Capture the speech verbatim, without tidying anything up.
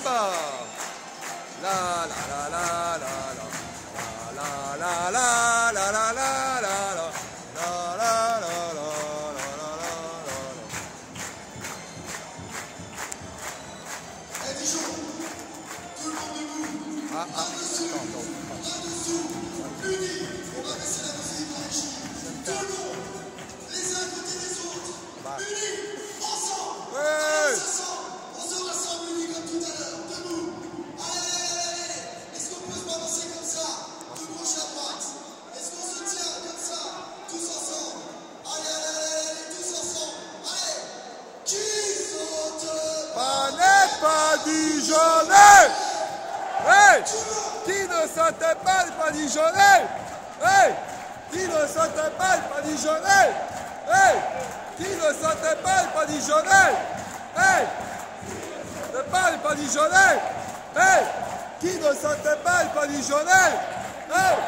pas. La la la la la la. La la la la la la la la. La la la la la la la. Eh Dijon, tout le monde debout. Ah ah, Là-dessous, attends, attends. là-dessous, unis, on va baisser la musique, Maréchal. Tout le monde, les uns à côté des autres, Bah. unis, ensemble. Ouais. Allez, on s'assemble, on se rassemble unis comme tout à l'heure, debout. Allez, allez, allez, allez. Est-ce qu'on peut se balancer comme ça, de gauche à droite? Est-ce qu'on se tient comme ça, tous ensemble? Allez, allez, allez, allez, tous ensemble. Allez, qui saute Pas n'est pas Dijonais. Hey, qui ne saute pas n'est pas Dijonais. Hey, qui ne saute pas n'est pas Dijonais. Hey, qui ne saute pas n'est pas Dijonais. Hey, ne parle pas Dijonais. Hey, qui ne saute pas n'est pas Dijonais. Hey.